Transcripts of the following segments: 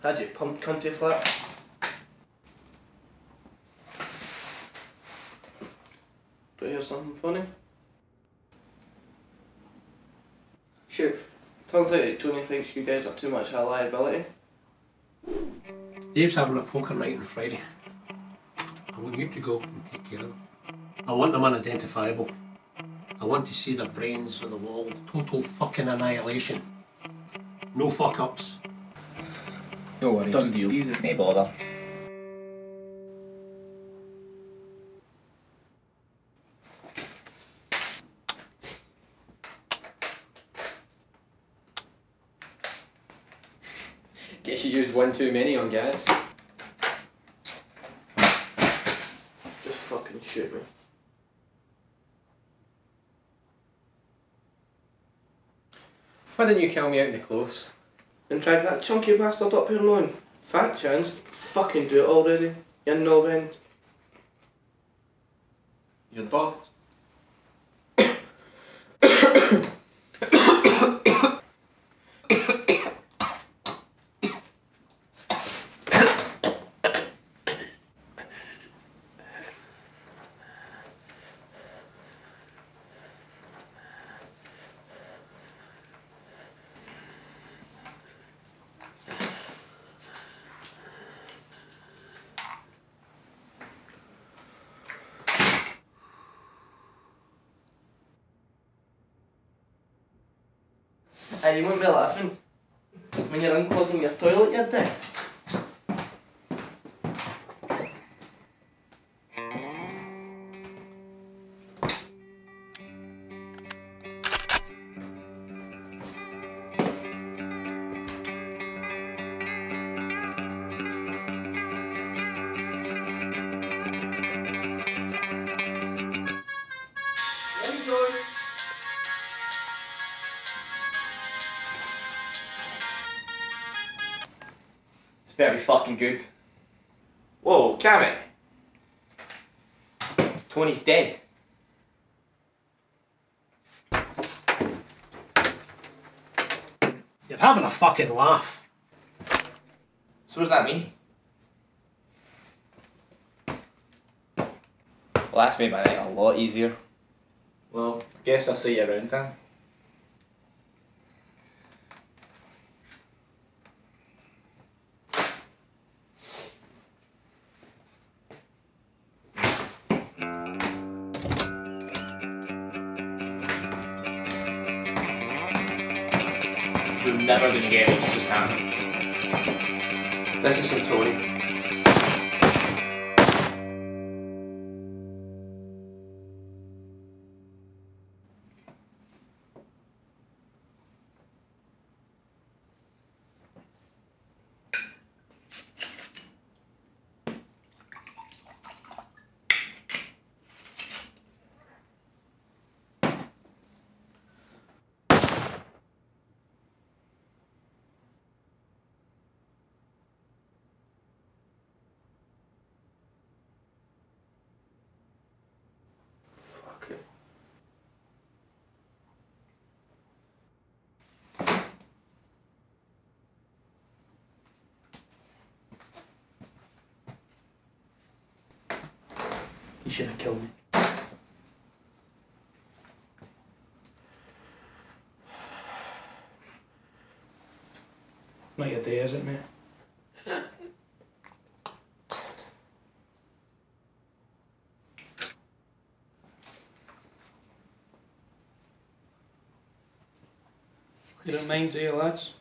Had you pumped cunty flat? Do you hear something funny? Sure. Turns out Tony thinks you guys are too much of a liability. Dave's having a poker night on Friday. I want you to go and take care of them. I want them unidentifiable. I want to see their brains on the wall. Total fucking annihilation. No fuck-ups. No worries. Done deal. Easy. No bother. Guess you used one too many on gas. Just fucking shoot me. Why didn't you kill me out in the close? And drag that chunky bastard up here alone. Fat chance. Fucking do it already. You're no end. You're the boss. Hey, you won't be laughing. When you're unclogging your toilet, you dick. It's better be fucking good. Whoa, Cammy. Tony's dead. You're having a fucking laugh. So what does that mean? Well, that's made my night a lot easier. Well, I guess I'll see you around then. You're never gonna guess what's just happened. This is from Tony. Fuck it. You should have killed me. Not your day, is it, mate? You don't mind, do you, lads?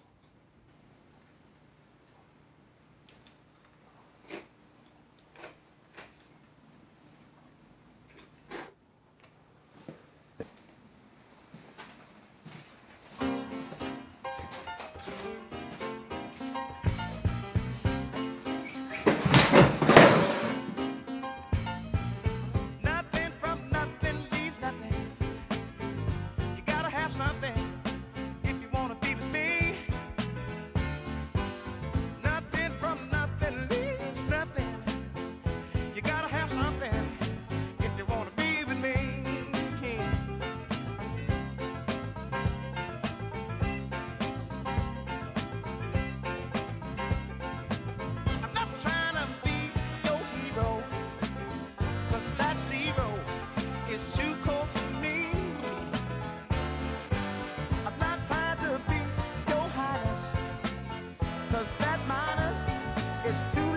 Nothing from nothing leaves nothing. You gotta have something if you wanna be with me. used to